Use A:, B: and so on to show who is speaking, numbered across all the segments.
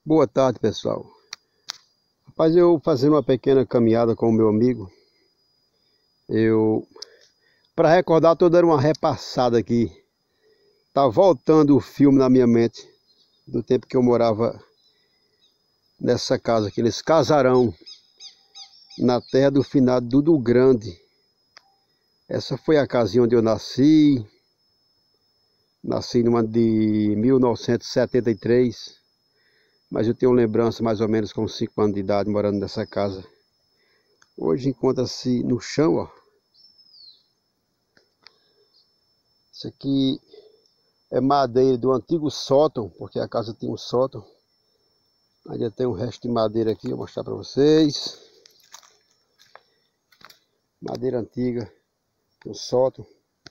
A: Boa tarde, pessoal. Rapaz, eu fazendo uma pequena caminhada com o meu amigo, para recordar, tô dando uma repassada aqui. Tá voltando o filme na minha mente, do tempo que eu morava nessa casa, aqueles casarão, na terra do finado Dudu Grande. Essa foi a casinha onde eu nasci numa de 1973. Mas eu tenho lembrança mais ou menos com 5 anos de idade morando nessa casa. Hoje encontra-se no chão, ó. Isso aqui é madeira do antigo sótão, porque a casa tinha um sótão. Ainda tem um resto de madeira aqui, vou mostrar para vocês. Madeira antiga, um sótão.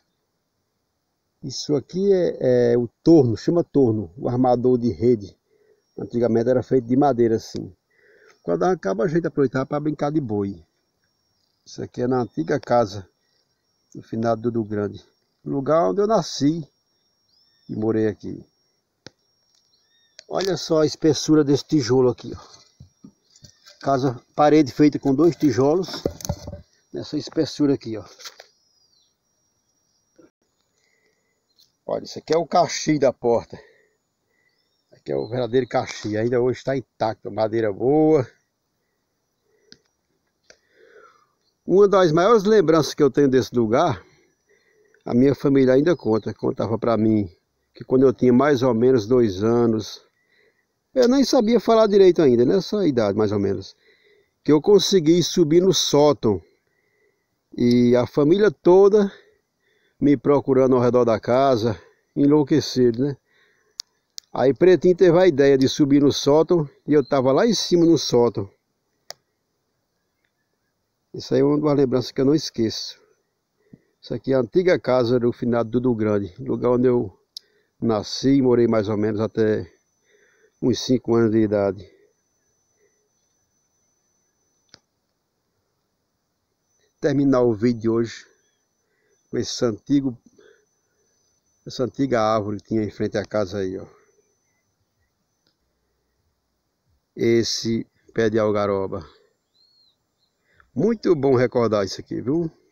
A: Isso aqui é o torno, chama torno, o armador de rede. Antigamente era feito de madeira assim. Quando acaba a gente aproveitava para brincar de boi. Isso aqui é na antiga casa, no finado do Dudu Grande. Lugar onde eu nasci e morei aqui. Olha só a espessura desse tijolo aqui, ó. Casa, parede feita com 2 tijolos. Nessa espessura aqui, ó. Olha, isso aqui é o caixi da porta. Aqui é o verdadeiro caixi. Ainda hoje está intacto, madeira boa. Uma das maiores lembranças que eu tenho desse lugar, a minha família ainda contava para mim, que quando eu tinha mais ou menos 2 anos, eu nem sabia falar direito ainda, nessa idade mais ou menos, que eu consegui subir no sótão e a família toda me procurando ao redor da casa, enlouquecido, né? Aí Pretinho teve a ideia de subir no sótão e eu estava lá em cima no sótão. Isso aí é uma lembrança que eu não esqueço. Isso aqui é a antiga casa do finado Dudu Grande, lugar onde eu nasci e morei mais ou menos até uns 5 anos de idade. Terminar o vídeo de hoje com essa antiga árvore que tinha em frente à casa aí, ó. Esse pé de algaroba. Muito bom recordar isso aqui, viu?